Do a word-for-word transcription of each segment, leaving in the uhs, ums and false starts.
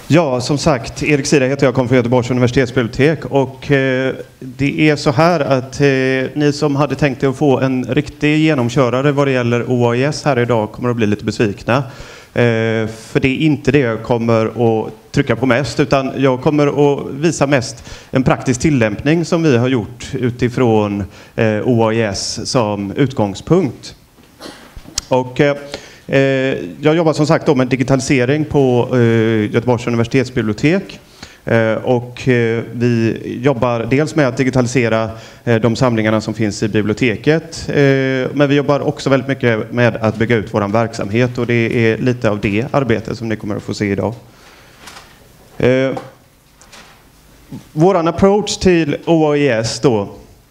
Ja, som sagt, Erik Sida heter jag, kommer från Göteborgs universitetsbibliotek, och eh, det är så här att eh, ni som hade tänkt er att få en riktig genomkörare vad det gäller O A I S här idag kommer att bli lite besvikna. Eh, för det är inte det jag kommer att trycka på mest, utan jag kommer att visa mest en praktisk tillämpning som vi har gjort utifrån eh, O A I S som utgångspunkt. Och eh, jag jobbar som sagt då med digitalisering på Göteborgs universitetsbibliotek, och vi jobbar dels med att digitalisera de samlingarna som finns i biblioteket, men vi jobbar också väldigt mycket med att bygga ut vår verksamhet, och det är lite av det arbetet som ni kommer att få se idag. Våran approach till O A I S då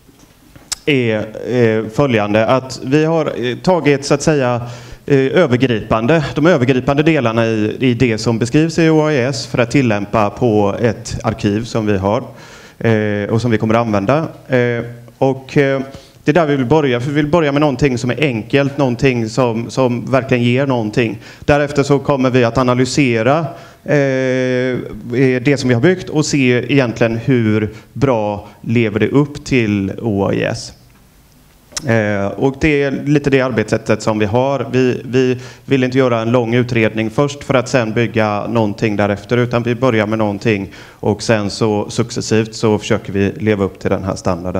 är följande, att vi har tagit så att säga övergripande, de övergripande delarna i, i det som beskrivs i O A I S för att tillämpa på ett arkiv som vi har eh, och som vi kommer att använda. Eh, och eh, det är där vi vill börja, för vi vill börja med någonting som är enkelt, någonting som, som verkligen ger någonting. Därefter så kommer vi att analysera eh, det som vi har byggt och se egentligen hur bra lever det upp till O A I S. Eh, och det är lite det arbetssättet som vi har. Vi, vi vill inte göra en lång utredning först för att sen bygga någonting därefter, utan vi börjar med någonting och sen så successivt så försöker vi leva upp till den här standarden.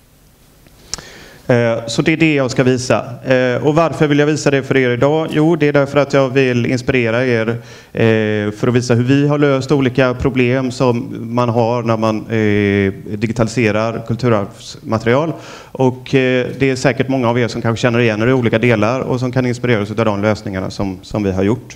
Eh, så det är det jag ska visa. Eh, och varför vill jag visa det för er idag? Jo, det är därför att jag vill inspirera er eh, för att visa hur vi har löst olika problem som man har när man eh, digitaliserar kulturarvsmaterial. Och eh, det är säkert många av er som kanske känner igen er i olika delar och som kan inspireras av de lösningarna som, som vi har gjort.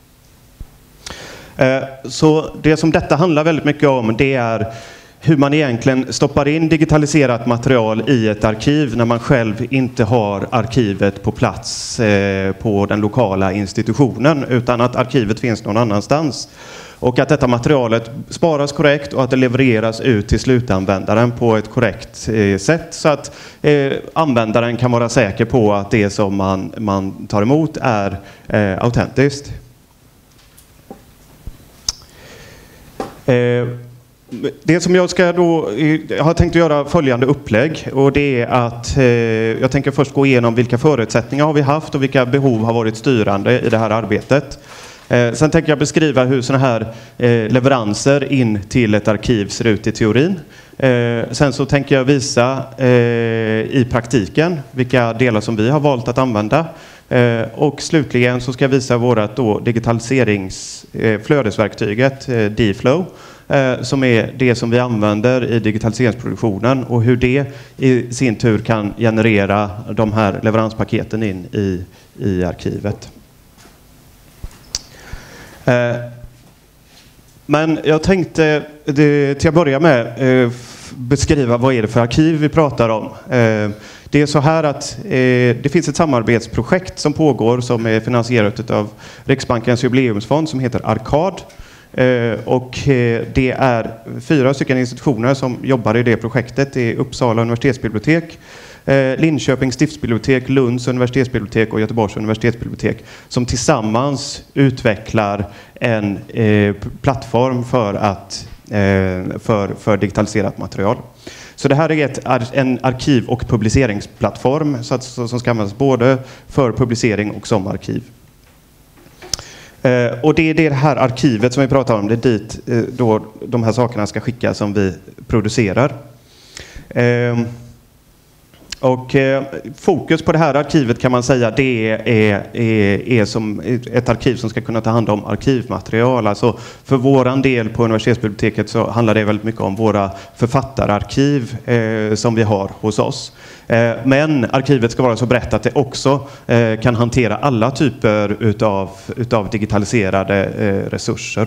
Eh, så det som detta handlar väldigt mycket om, det är hur man egentligen stoppar in digitaliserat material i ett arkiv när man själv inte har arkivet på plats eh, på den lokala institutionen, utan att arkivet finns någon annanstans. Och att detta materialet sparas korrekt och att det levereras ut till slutanvändaren på ett korrekt eh, sätt, så att eh, användaren kan vara säker på att det som man, man tar emot är eh, autentiskt. Eh, Det som jag ska då, jag har tänkt att göra följande upplägg, och det är att eh, jag tänker först gå igenom vilka förutsättningar har vi haft och vilka behov har varit styrande i det här arbetet. Eh, sen tänker jag beskriva hur såna här eh, leveranser in till ett arkiv ser ut i teorin. Eh, sen så tänker jag visa eh, i praktiken vilka delar som vi har valt att använda. Eh, och slutligen så ska jag visa vårat då digitaliseringsflödesverktyget eh, D-Flow, som är det som vi använder i digitaliseringsproduktionen, och hur det i sin tur kan generera de här leveranspaketen in i, i arkivet. Men jag tänkte till att börja med beskriva vad är det för arkiv vi pratar om. Det är så här att det finns ett samarbetsprojekt som pågår som är finansierat av Riksbankens jubileumsfond som heter Arkad. Och det är fyra stycken institutioner som jobbar i det projektet. Det är Uppsala universitetsbibliotek, Linköpings stiftsbibliotek, Lunds universitetsbibliotek och Göteborgs universitetsbibliotek, som tillsammans utvecklar en plattform för, att, för, för digitaliserat material. Så det här är ett, en arkiv- och publiceringsplattform så att, som ska användas både för publicering och som arkiv. Uh, och det är det här arkivet som vi pratar om, det är dit uh, då de här sakerna ska skickas som vi producerar. Uh, och uh, fokus på det här arkivet kan man säga, det är, är, är, är som ett arkiv som ska kunna ta hand om arkivmaterial. Alltså för våran del på universitetsbiblioteket så handlar det väldigt mycket om våra författararkiv uh, som vi har hos oss. Men arkivet ska vara så brett att det också kan hantera alla typer utav, utav digitaliserade resurser.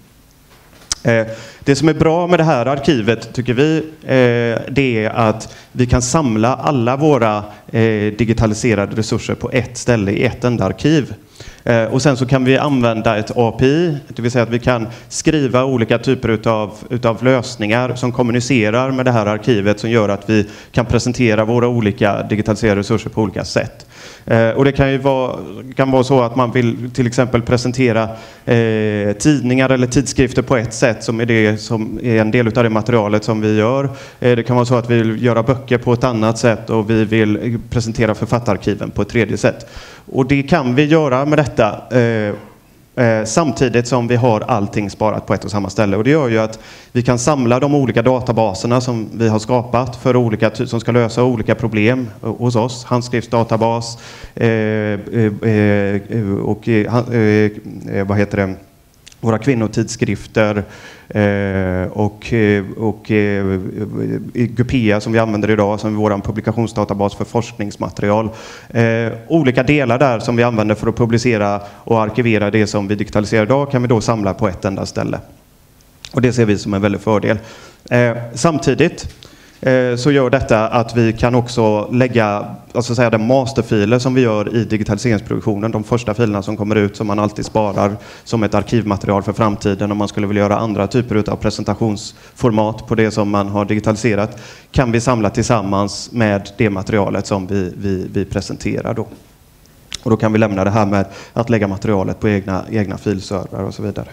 Det som är bra med det här arkivet, tycker vi, det är att vi kan samla alla våra digitaliserade resurser på ett ställe i ett enda arkiv. Och sen så kan vi använda ett A P I, det vill säga att vi kan skriva olika typer utav, utav lösningar som kommunicerar med det här arkivet som gör att vi kan presentera våra olika digitaliserade resurser på olika sätt. Och det kan ju vara, kan vara så att man vill till exempel presentera eh, tidningar eller tidskrifter på ett sätt som är, det, som är en del av det materialet som vi gör. Eh, det kan vara så att vi vill göra böcker på ett annat sätt och vi vill presentera författarkiven på ett tredje sätt. Och det kan vi göra med detta eh, eh, samtidigt som vi har allting sparat på ett och samma ställe. Och det gör ju att vi kan samla de olika databaserna som vi har skapat för olika, som ska lösa olika problem hos oss. Handskriftsdatabas eh, eh, och eh, eh, vad heter det? Våra kvinnotidskrifter eh, och, och eh, Gupea som vi använder idag som är vår publikationsdatabas för forskningsmaterial. Eh, olika delar där som vi använder för att publicera och arkivera det som vi digitaliserar idag kan vi då samla på ett enda ställe. Och det ser vi som en väldig fördel. Eh, samtidigt eh, så gör detta att vi kan också lägga alltså säga, de masterfiler som vi gör i digitaliseringsproduktionen, de första filerna som kommer ut som man alltid sparar som ett arkivmaterial för framtiden om man skulle vilja göra andra typer av presentationsformat på det som man har digitaliserat, kan vi samla tillsammans med det materialet som vi, vi, vi presenterar då. Och då kan vi lämna det här med att lägga materialet på egna, egna filserver och så vidare.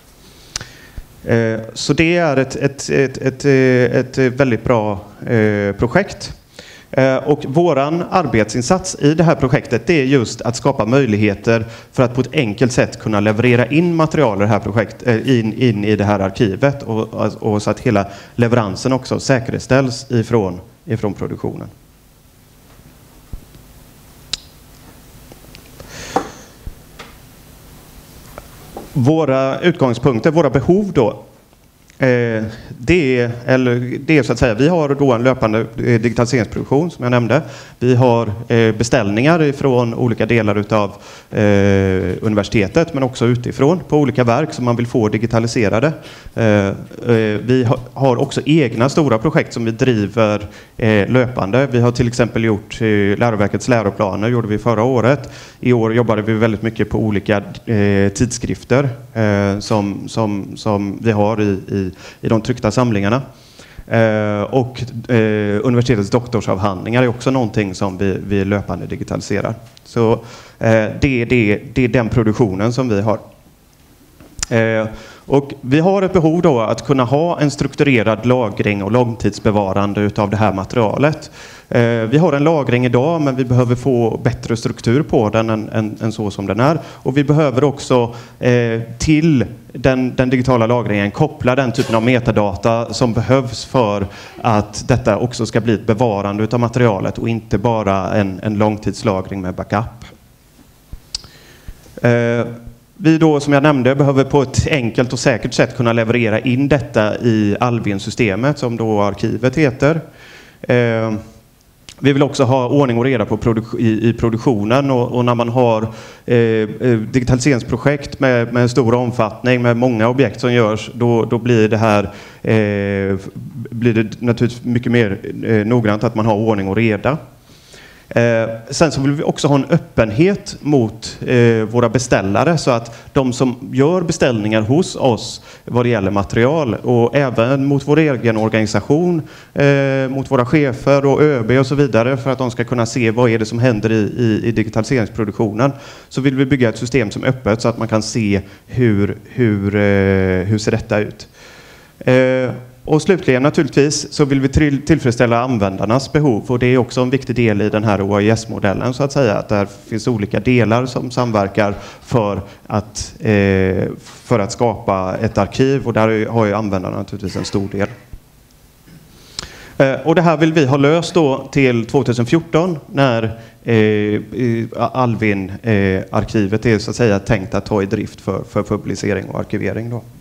Så det är ett, ett, ett, ett, ett väldigt bra projekt. Och våran arbetsinsats i det här projektet det är just att skapa möjligheter för att på ett enkelt sätt kunna leverera in material i det här, projekt, in, in i det här arkivet och, och så att hela leveransen också säkerställs ifrån, ifrån produktionen. Våra utgångspunkter, våra behov då, eh, det, är, eller, det är så att säga, vi har då en löpande digitaliseringsproduktion som jag nämnde. Vi har eh, beställningar från olika delar utav eh, universitetet men också utifrån på olika verk som man vill få digitaliserade. Eh, eh, vi ha, har också egna stora projekt som vi driver eh, löpande. Vi har till exempel gjort eh, Läroverkets läroplaner, gjorde vi förra året. I år jobbade vi väldigt mycket på olika eh, tidskrifter eh, som, som, som vi har i, i, i de tryckta samlingarna. Eh, och eh, universitetets doktorsavhandlingar är också någonting som vi, vi löpande digitaliserar. Så eh, det, det, det är den produktionen som vi har. Eh, och vi har ett behov då att kunna ha en strukturerad lagring och långtidsbevarande utav det här materialet. Eh, vi har en lagring idag men vi behöver få bättre struktur på den än, än, än så som den är. Och vi behöver också eh, till den, den digitala lagringen koppla den typen av metadata som behövs för att detta också ska bli ett bevarande utav materialet och inte bara en, en långtidslagring med backup. Eh, Vi då, som jag nämnde, behöver på ett enkelt och säkert sätt kunna leverera in detta i Alvin-systemet som då arkivet heter. Eh, vi vill också ha ordning och reda på produ- i, i produktionen och, och när man har eh, digitaliseringsprojekt med, med stor omfattning med många objekt som görs, då, då blir det här eh, blir det naturligtvis mycket mer eh, noggrant att man har ordning och reda. Eh, sen så vill vi också ha en öppenhet mot eh, våra beställare så att de som gör beställningar hos oss vad det gäller material och även mot vår egen organisation, eh, mot våra chefer och ÖB och så vidare för att de ska kunna se vad är det som händer i, i, i digitaliseringsproduktionen, så vill vi bygga ett system som är öppet så att man kan se hur, hur, eh, hur ser detta ut. Eh, Och slutligen naturligtvis så vill vi till, tillfredsställa användarnas behov och det är också en viktig del i den här O A I S-modellen så att säga, att där finns olika delar som samverkar för att, eh, för att skapa ett arkiv och där har ju användarna naturligtvis en stor del. Eh, och det här vill vi ha löst då till tjugohundrafjorton när eh, Alvin-arkivet eh, är så att säga tänkt att ta i drift för, för publicering och arkivering då.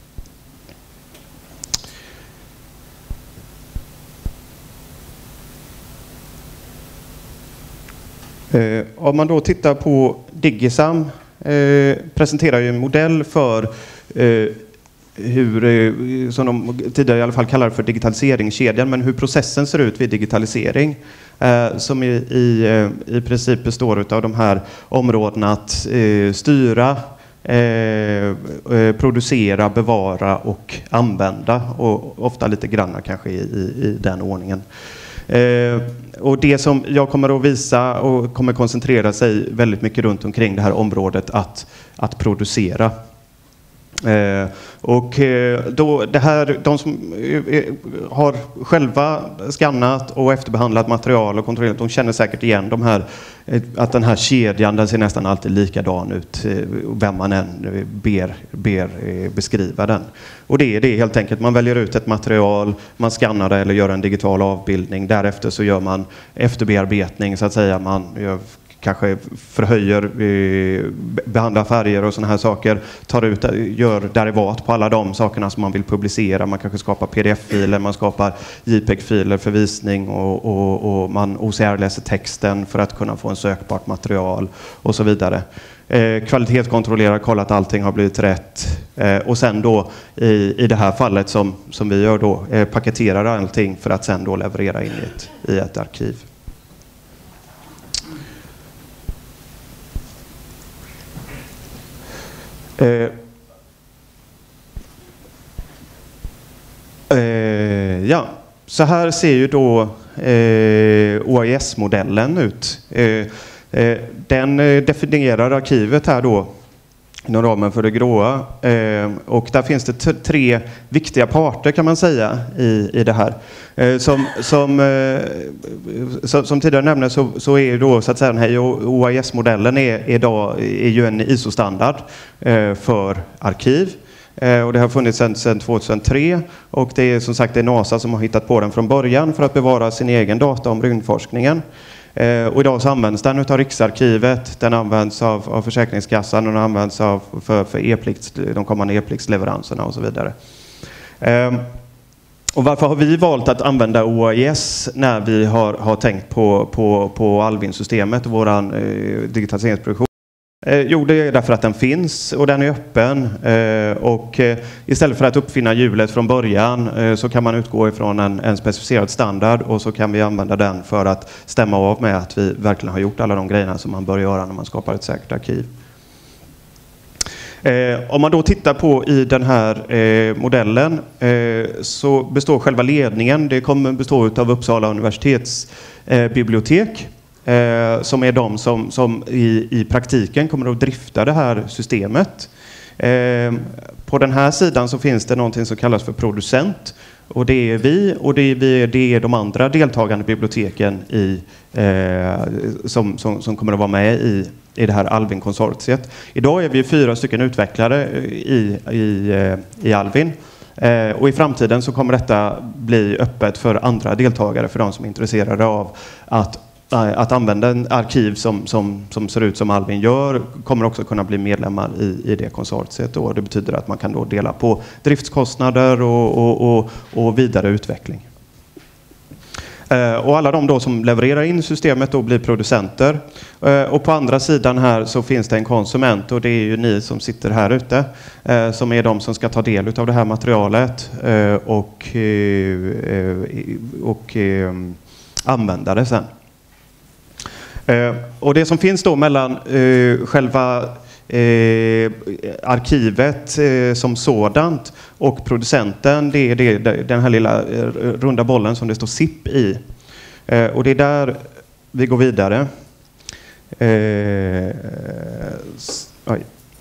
Eh, om man då tittar på Digisam eh, presenterar ju en modell för eh, hur, som de tidigare i alla fall kallar för digitaliseringskedjan, men hur processen ser ut vid digitalisering. Eh, som i, i, i princip består av de här områdena att eh, styra, eh, producera, bevara och använda. Och ofta lite granna kanske i, i, i den ordningen. Eh, och det som jag kommer att visa och kommer koncentrera sig väldigt mycket runt omkring det här området att, att producera. Eh, och eh, då det här, de som eh, har själva skannat och efterbehandlat material och kontrollerat, de känner säkert igen de här, eh, att den här kedjan, den ser nästan alltid likadan ut, eh, vem man än ber, ber eh, beskriva den. Och det är det helt enkelt, man väljer ut ett material, man skannar det eller gör en digital avbildning, därefter så gör man efterbearbetning så att säga, man gör kanske förhöjer, behandlar färger och såna här saker, tar ut, gör derivat på alla de sakerna som man vill publicera. Man kanske skapar P D F-filer, man skapar JPEG-filer för visning och, och, och man O C R-läser texten för att kunna få en sökbart material och så vidare. Eh, kvalitetskontrollerar, kollar att allting har blivit rätt. Eh, och sen då i, i det här fallet som, som vi gör då, eh, paketerar allting för att sen då leverera in i ett, i ett arkiv. Eh, eh, ja, så här ser ju då eh, O A I S-modellen ut. Eh, eh, den definierar arkivet här då inom ramen för det gråa. Eh, och där finns det t- tre viktiga parter kan man säga i, i det här. Eh, som, som, eh, som, som tidigare nämnde så, så är då så att säga den här O A I S-modellen är, idag, är ju en I S O-standard eh, för arkiv. Eh, och det har funnits sedan, sedan tjugohundratre och det är som sagt det är NASA som har hittat på den från början för att bevara sin egen data om rymdforskningen. Eh, och idag så används den av Riksarkivet, den används av, av Försäkringskassan och den används av, för, för e-plikt, de kommande e-pliktsleveranserna och så vidare. Eh, och varför har vi valt att använda O A I S när vi har, har tänkt på, på, på Alvin-systemet och vår eh, digitaliseringsproduktion? Eh, jo, det är därför att den finns och den är öppen. Eh, och eh, istället för att uppfinna hjulet från början eh, så kan man utgå ifrån en, en specificerad standard och så kan vi använda den för att stämma av med att vi verkligen har gjort alla de grejerna som man bör göra när man skapar ett säkert arkiv. Eh, om man då tittar på i den här eh, modellen eh, så består själva ledningen, det kommer bestå av Uppsala universitets eh, bibliotek. Eh, som är de som, som i, i praktiken kommer att drifta det här systemet. Eh, på den här sidan så finns det någonting som kallas för producent. Och det är vi och det är, vi, det är de andra deltagande biblioteken i, eh, som, som, som kommer att vara med i, i det här Alvin-konsortiet. Idag är vi fyra stycken utvecklare i, i, i Alvin. Eh, och i framtiden så kommer detta bli öppet för andra deltagare, för de som är intresserade av att Att använda en arkiv som, som, som ser ut som Alvin gör kommer också kunna bli medlemmar i, i det konsortiet. Och det betyder att man kan då dela på driftskostnader och, och, och, och vidare utveckling. Eh, och alla de då som levererar in systemet då blir producenter. Eh, och på andra sidan här så finns det en konsument och det är ju ni som sitter här ute. Eh, som är de som ska ta del av det här materialet eh, och, eh, och eh, använda det sen. Uh, och det som finns då mellan uh, själva uh, arkivet uh, som sådant och producenten, det är det, den här lilla uh, runda bollen som det står S I P i. Uh, och det är där vi går vidare. Uh, oj.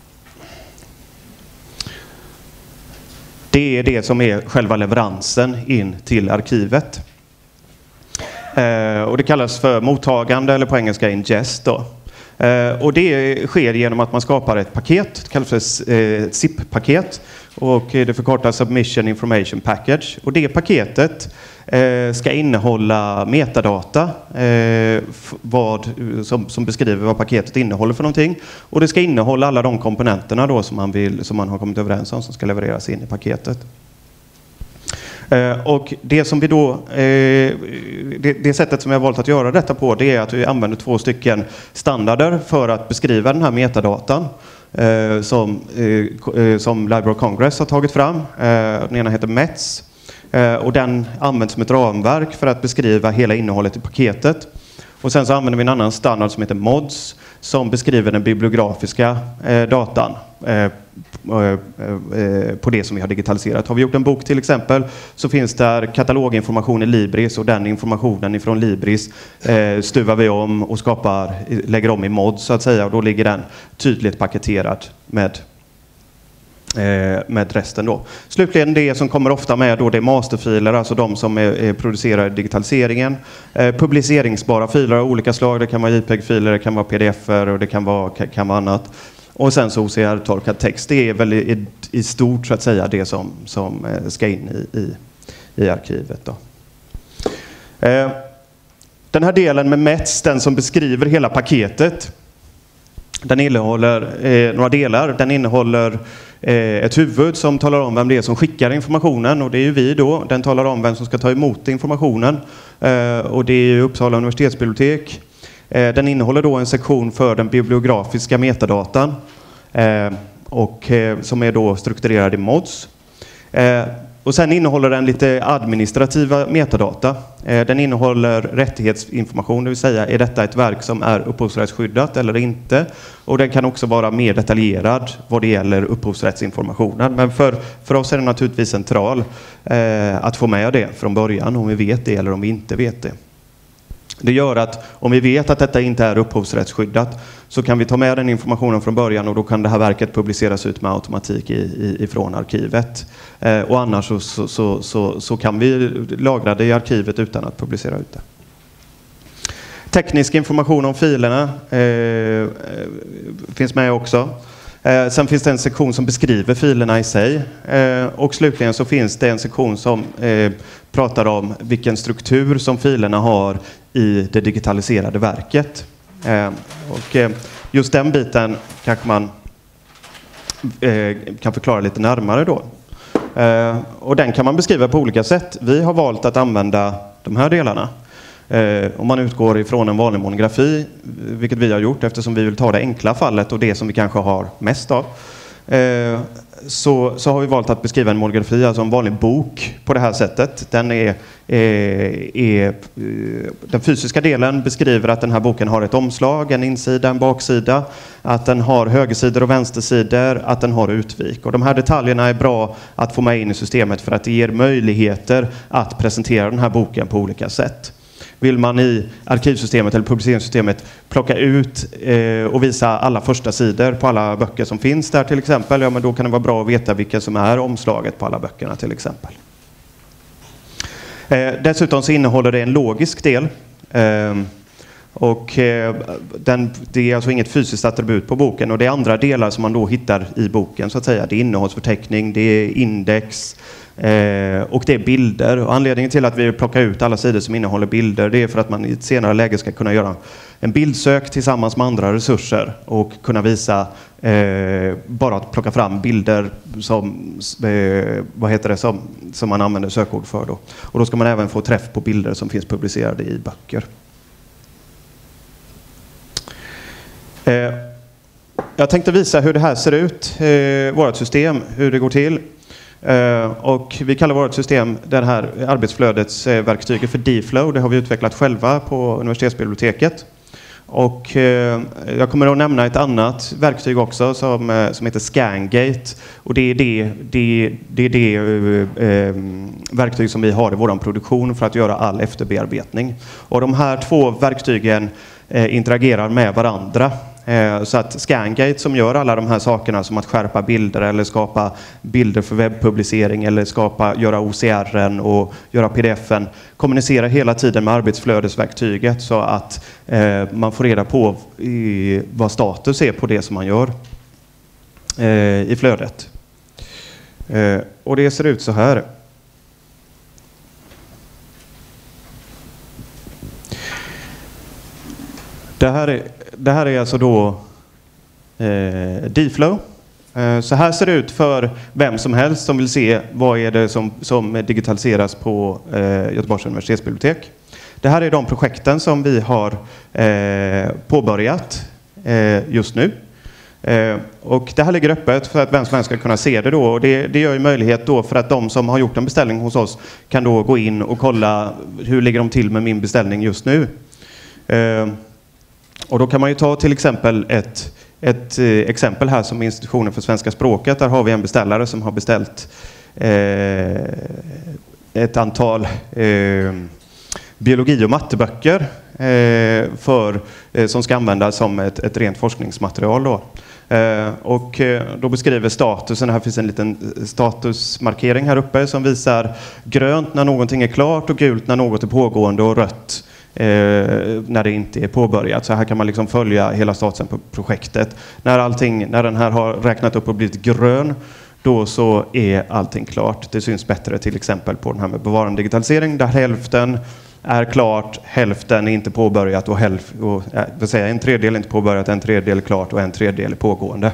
Det är det som är själva leveransen in till arkivet. Eh, och det kallas för mottagande eller på engelska ingest då. Eh, och det sker genom att man skapar ett paket, det kallas för eh, S I P-paket och det förkortas Submission Information Package. Och det paketet eh, ska innehålla metadata eh, vad, som, som beskriver vad paketet innehåller för någonting. Och det ska innehålla alla de komponenterna då som man, vill, som man har kommit överens om som ska levereras in i paketet. Eh, och det som vi då, eh, det, det sättet som jag har valt att göra detta på, det är att vi använder två stycken standarder för att beskriva den här metadatan. eh, som, eh, som Library of Congress har tagit fram. Eh, den ena heter M E T S. Eh, och den används som ett ramverk för att beskriva hela innehållet i paketet. Och sen så använder vi en annan standard som heter M O D S som beskriver den bibliografiska eh, datan eh, eh, eh, på det som vi har digitaliserat. Har vi gjort en bok till exempel så finns där kataloginformation i Libris och den informationen ifrån Libris eh, stuvar vi om och skapar, lägger om i M O D S så att säga, och då ligger den tydligt paketerad med med resten då. Slutligen det som kommer ofta med då, det är masterfiler, alltså de som är, är producerade i digitaliseringen. Eh, publiceringsbara filer av olika slag, det kan vara JPEG-filer, det kan vara P D F-er och det kan vara, kan vara annat. Och sen så O C R-tolkad text, det är väl i, i stort så att säga det som, som ska in i, i, i arkivet då. Eh, den här delen med M E T S, den som beskriver hela paketet, den innehåller eh, några delar. Den innehåller eh, ett huvud som talar om vem det är som skickar informationen, och det är ju vi då. Den talar om vem som ska ta emot informationen, eh, och det är ju Uppsala universitetsbibliotek. Eh, den innehåller då en sektion för den bibliografiska metadatan eh, och eh, som är då strukturerad i M O D S. Eh, Och sen innehåller den lite administrativa metadata. Den innehåller rättighetsinformation, det vill säga är detta ett verk som är upphovsrättsskyddat eller inte. Och den kan också vara mer detaljerad vad det gäller upphovsrättsinformationen. Men för, för oss är det naturligtvis central eh, att få med det från början, om vi vet det eller om vi inte vet det. Det gör att om vi vet att detta inte är upphovsrättsskyddat så kan vi ta med den informationen från början, och då kan det här verket publiceras ut med automatik i, i, ifrån arkivet. Eh, och annars så, så, så, så, så kan vi lagra det i arkivet utan att publicera ut det. Teknisk information om filerna eh, finns med också. Eh, sen finns det en sektion som beskriver filerna i sig. Eh, och slutligen så finns det en sektion som eh, pratar om vilken struktur som filerna har i det digitaliserade verket. Eh, och eh, just den biten kanske man eh, kan förklara lite närmare då. Eh, och den kan man beskriva på olika sätt. Vi har valt att använda de här delarna. Eh, om man utgår ifrån en vanlig monografi, vilket vi har gjort eftersom vi vill ta det enkla fallet och det som vi kanske har mest av, eh, så, så har vi valt att beskriva en monografi, alltså en vanlig bok, på det här sättet. Den, är, är, är, den fysiska delen beskriver att den här boken har ett omslag, en insida, en baksida, att den har högersidor och vänstersidor, att den har utvik. Och de här detaljerna är bra att få med in i systemet för att det ger möjligheter att presentera den här boken på olika sätt. Vill man i arkivsystemet eller publiceringssystemet plocka ut eh, och visa alla första sidor på alla böcker som finns där till exempel, ja, men då kan det vara bra att veta vilka som är omslaget på alla böckerna till exempel. Eh, dessutom så innehåller det en logisk del. Eh, och eh, den, det är alltså inget fysiskt attribut på boken, och det är andra delar som man då hittar i boken så att säga. Det är innehållsförteckning, det är index, Eh, och det är bilder. Och anledningen till att vi plockar ut alla sidor som innehåller bilder, det är för att man i ett senare läge ska kunna göra en bildsök tillsammans med andra resurser och kunna visa, eh, bara att plocka fram bilder som, eh, vad heter det, som, som man använder sökord för då. Och då ska man även få träff på bilder som finns publicerade i böcker. Eh, jag tänkte visa hur det här ser ut, eh, vårt system, hur det går till. Uh, och vi kallar vårt system, det här arbetsflödets uh, verktyget, för D-Flow. Det har vi utvecklat själva på universitetsbiblioteket. Och uh, jag kommer att nämna ett annat verktyg också som, uh, som heter ScanGate. Och det är det, det, det, är det uh, uh, verktyg som vi har i vår produktion för att göra all efterbearbetning. Och de här två verktygen uh, interagerar med varandra. Så att ScanGate, som gör alla de här sakerna som att skärpa bilder eller skapa bilder för webbpublicering eller skapa, göra O C R:en och göra P D F:en, kommunicerar hela tiden med arbetsflödesverktyget så att eh, man får reda på i, vad status är på det som man gör eh, i flödet. Eh, och det ser ut så här. Det här är Det här är alltså då eh, D-Flow. Eh, så här ser det ut för vem som helst som vill se vad är det som, som digitaliseras på eh, Göteborgs universitetsbibliotek. Det här är de projekten som vi har eh, påbörjat eh, just nu. Eh, och det här ligger öppet för att vem som helst ska kunna se det då. Och det, det gör ju möjlighet då för att de som har gjort en beställning hos oss kan då gå in och kolla hur ligger de till med min beställning just nu. Eh, och då kan man ju ta till exempel ett, ett eh, exempel här som Institutionen för svenska språket. Där har vi en beställare som har beställt eh, ett antal eh, biologi- och matteböcker eh, för, eh, som ska användas som ett, ett rent forskningsmaterial. Då. Eh, och eh, då beskriver statusen, här finns en liten statusmarkering här uppe som visar grönt när någonting är klart och gult när något är pågående och rött eh, när det inte är påbörjat. Så här kan man liksom följa hela statusen på projektet. När, allting, när den här har räknat upp och blivit grön, då så är allting klart. Det syns bättre till exempel på den här med bevarande digitalisering där hälften är klart, hälften är inte påbörjat och, hälf, och äh, vill säga, en tredjedel är inte påbörjat, en tredjedel är klart och en tredjedel är pågående.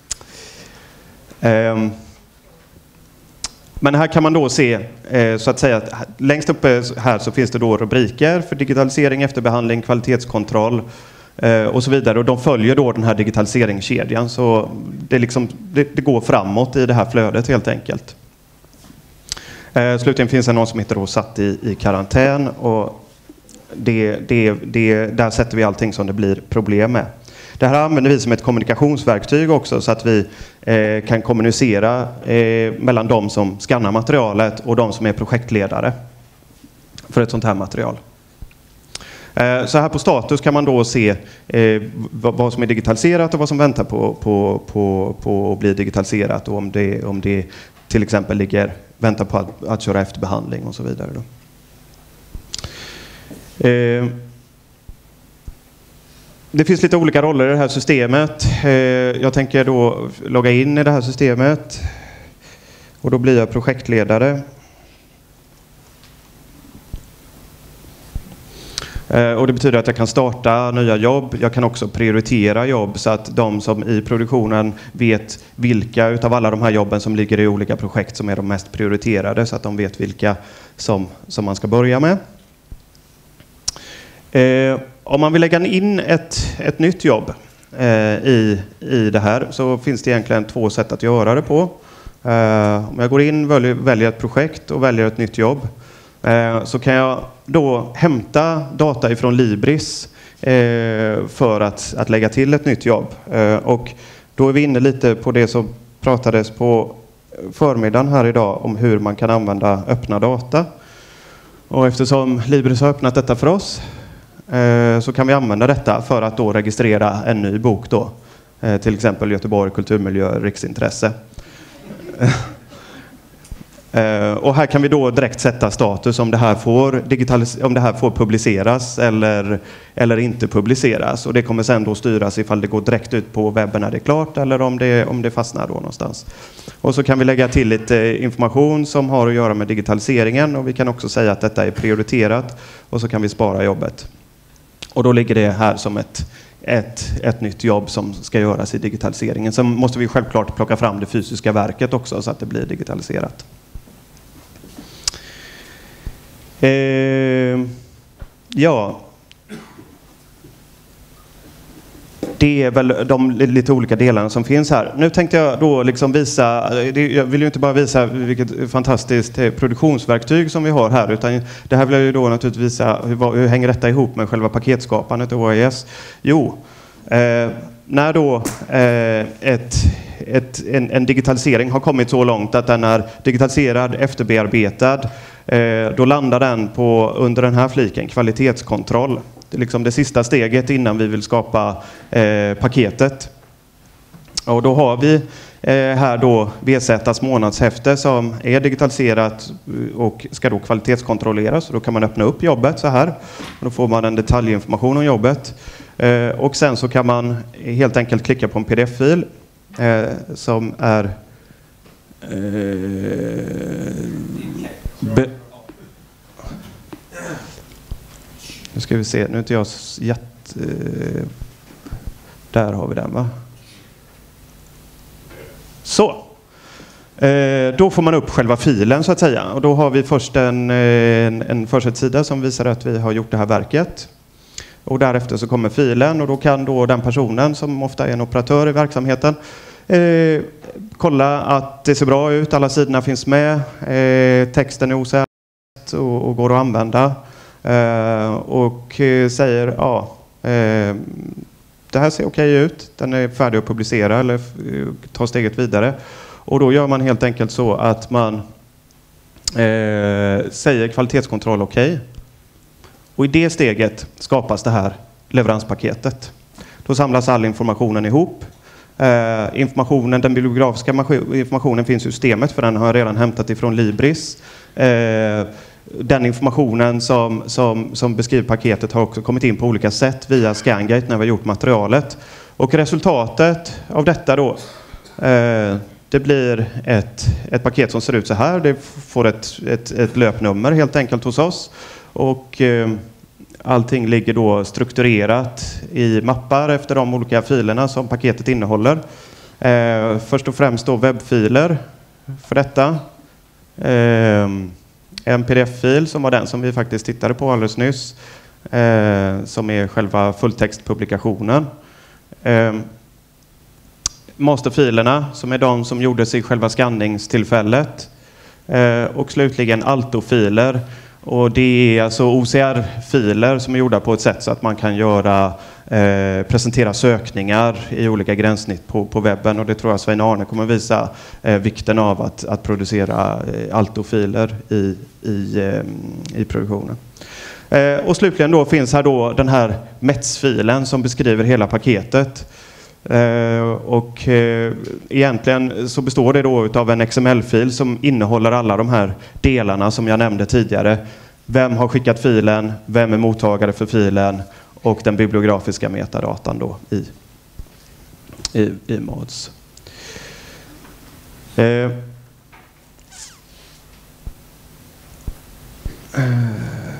Um, men här kan man då se eh, så att säga att längst uppe här så finns det då rubriker för digitalisering, efterbehandling, kvalitetskontroll eh, och så vidare. Och de följer då den här digitaliseringskedjan, så det, liksom, det, det går framåt i det här flödet helt enkelt. Eh, slutligen finns det någon som heter då satt i, i karantän och det, det, det, där sätter vi allting som det blir problem med. Det här använder vi som ett kommunikationsverktyg också så att vi eh, kan kommunicera eh, mellan de som skannar materialet och de som är projektledare för ett sånt här material. Eh, så här på status kan man då se eh, vad, vad som är digitaliserat och vad som väntar på, på, på, på att bli digitaliserat och om det, om det till exempel ligger väntar på att, att köra efterbehandling och så vidare. Då. Eh, det finns lite olika roller i det här systemet. Eh, jag tänker då logga in i det här systemet och då blir jag projektledare. Eh, och det betyder att jag kan starta nya jobb. Jag kan också prioritera jobb så att de som i produktionen vet vilka utav alla de här jobben som ligger i olika projekt som är de mest prioriterade så att de vet vilka som, som man ska börja med. Eh, om man vill lägga in ett, ett nytt jobb eh, i, i det här så finns det egentligen två sätt att göra det på. Eh, om jag går in, väljer, väljer ett projekt och väljer ett nytt jobb eh, så kan jag då hämta data ifrån Libris eh, för att, att lägga till ett nytt jobb. Eh, och då är vi inne lite på det som pratades på förmiddagen här idag om hur man kan använda öppna data. Och eftersom Libris har öppnat detta för oss eh, så kan vi använda detta för att då registrera en ny bok då. Eh, till exempel Göteborg, kulturmiljö, riksintresse. Uh, och här kan vi då direkt sätta status om det här får, digitalis- om det här får publiceras eller, eller inte publiceras. Och det kommer sen då styras ifall det går direkt ut på webben när det är klart eller om det, om det fastnar då någonstans. Och så kan vi lägga till lite information som har att göra med digitaliseringen och vi kan också säga att detta är prioriterat och så kan vi spara jobbet. Och då ligger det här som ett, ett, ett nytt jobb som ska göras i digitaliseringen. Sen måste vi självklart plocka fram det fysiska verket också så att det blir digitaliserat. Eh, ja, det är väl de lite olika delarna som finns här. Nu tänkte jag då liksom visa, jag vill ju inte bara visa vilket fantastiskt produktionsverktyg som vi har här, utan det här vill jag ju då naturligtvis visa hur, hur hänger detta ihop med själva paketskapandet av O A S. Jo, eh, när då eh, ett, ett, en, en digitalisering har kommit så långt att den är digitaliserad, efterbearbetad, eh, då landar den på under den här fliken, kvalitetskontroll. Det är liksom det sista steget innan vi vill skapa eh, paketet. Och då har vi eh, här då V Z:s månadshäfte som är digitaliserat och ska då kvalitetskontrolleras. Så då kan man öppna upp jobbet så här. Och då får man en detaljinformation om jobbet. Eh, och sen så kan man helt enkelt klicka på en P D F-fil eh, som är eh, be- Nu ska vi se, nu är inte jag jätte... Där har vi den, va? Så. Eh, då får man upp själva filen så att säga. Och då har vi först en, en, en försätssida som visar att vi har gjort det här verket. och därefter så kommer filen och då kan då den personen som ofta är en operatör i verksamheten eh, kolla att det ser bra ut, alla sidorna finns med, eh, texten är osärd och, och går att använda eh, och eh, säger ja, eh, det här ser okej ut, den är färdig att publicera eller ta steget vidare. Och då gör man helt enkelt så att man eh, säger kvalitetskontroll okej. Och i det steget skapas det här leveranspaketet. Då samlas all informationen ihop. Eh, informationen, den bibliografiska informationen finns i systemet för den har jag redan hämtat ifrån Libris. Eh, Den informationen som, som, som beskriver paketet har också kommit in på olika sätt via Scangate när vi har gjort materialet. Och resultatet av detta då, eh, det blir ett, ett paket som ser ut så här. Det får ett, ett, ett löpnummer helt enkelt hos oss. Och eh, allting ligger då strukturerat i mappar efter de olika filerna som paketet innehåller. Eh, först och främst då webbfiler för detta. Eh, En pdf-fil som var den som vi faktiskt tittade på alldeles nyss. Eh, som är själva fulltextpublikationen. Eh, masterfilerna som är de som gjordes i själva skanningstillfället. Eh, och slutligen altofiler. Och det är alltså O C R-filer som är gjorda på ett sätt så att man kan göra, eh, presentera sökningar i olika gränssnitt på, på webben. Och det tror jag Svein Arne kommer visa eh, vikten av att, att producera eh, altofiler i, i, eh, i produktionen. Eh, och slutligen då finns här då den här M E T S-filen som beskriver hela paketet. Uh, och uh, egentligen så består det då av en X M L-fil som innehåller alla de här delarna som jag nämnde tidigare. Vem har skickat filen, vem är mottagare för filen och den bibliografiska metadatan då i, i, i mods. Uh, uh.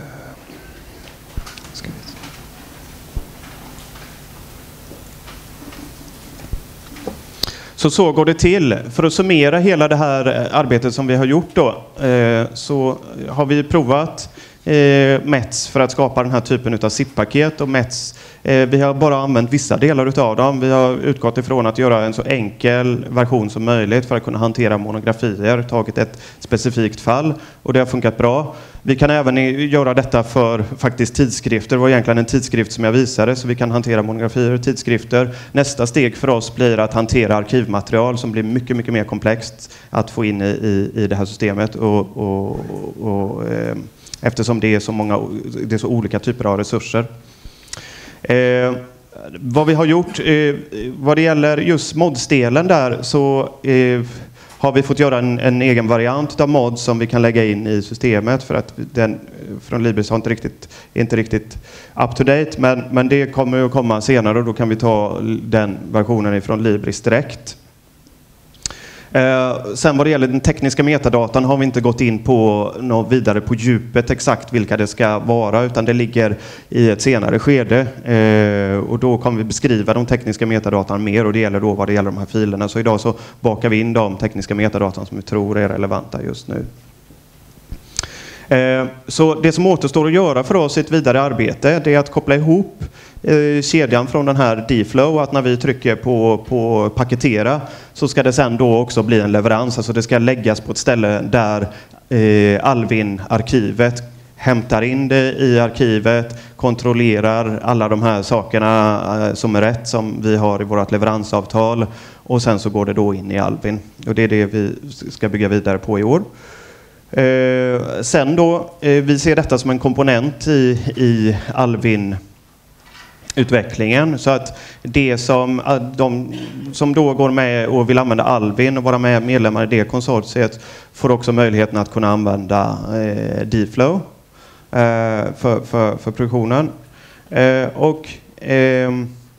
Så så går det till. För att summera hela det här arbetet som vi har gjort då, eh, så har vi provat eh, M E T S för att skapa den här typen av Z I P-paket. Och M E T S, eh, vi har bara använt vissa delar utav dem. Vi har utgått ifrån att göra en så enkel version som möjligt för att kunna hantera monografier, tagit ett specifikt fall och det har funkat bra. Vi kan även göra detta för faktiskt tidskrifter. Det var egentligen en tidskrift som jag visade, så vi kan hantera monografier och tidskrifter. Nästa steg för oss blir att hantera arkivmaterial som blir mycket, mycket mer komplext att få in i, i, i det här systemet. Och, och, och, eh, eftersom det är så många, det är så olika typer av resurser. Eh, vad vi har gjort, eh, vad det gäller just mods-delen där, så eh, har vi fått göra en, en egen variant av mods som vi kan lägga in i systemet, för att den från Libris har inte riktigt, inte riktigt up to date, men, men det kommer att komma senare och då kan vi ta den versionen ifrån Libris direkt. Eh, sen vad det gäller den tekniska metadatan har vi inte gått in på något vidare på djupet exakt vilka det ska vara, utan det ligger i ett senare skede eh, och då kommer vi beskriva de tekniska metadatan mer, och det gäller då vad det gäller de här filerna. Så idag så bakar vi in de tekniska metadatan som vi tror är relevanta just nu. Eh, så det som återstår att göra för oss i ett vidare arbete, det är att koppla ihop eh, kedjan från den här D-flow, att när vi trycker på, på paketera så ska det sen då också bli en leverans. Alltså det ska läggas på ett ställe där eh, Alvin-arkivet hämtar in det i arkivet, kontrollerar alla de här sakerna eh, som är rätt som vi har i vårt leveransavtal, och sen så går det då in i Alvin. Och det är det vi ska bygga vidare på i år. Eh, sen då, eh, vi ser detta som en komponent i, i Alvin-utvecklingen, så att det som, de som då går med och vill använda Alvin och vara med medlemmar i det konsortiet får också möjligheten att kunna använda eh, D-flow eh, för, för, för produktionen. Eh, och eh,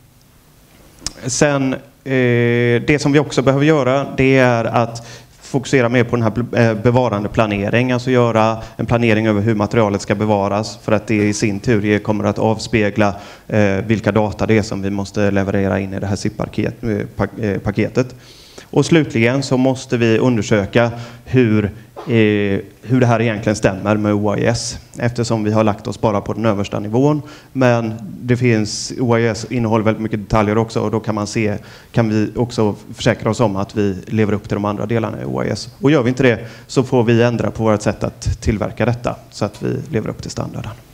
sen eh, det som vi också behöver göra, det är att fokusera mer på den här bevarande planering, alltså göra en planering över hur materialet ska bevaras, för att det i sin tur kommer att avspegla eh, vilka data det är som vi måste leverera in i det här Z I P-paketet. Och slutligen så måste vi undersöka hur eh, hur det här egentligen stämmer med O I S, eftersom vi har lagt oss bara på den översta nivån. Men det finns, O I S innehåller väldigt mycket detaljer också, och då kan man se, kan vi också försäkra oss om att vi lever upp till de andra delarna i O I S. Och gör vi inte det så får vi ändra på vårt sätt att tillverka detta så att vi lever upp till standarden.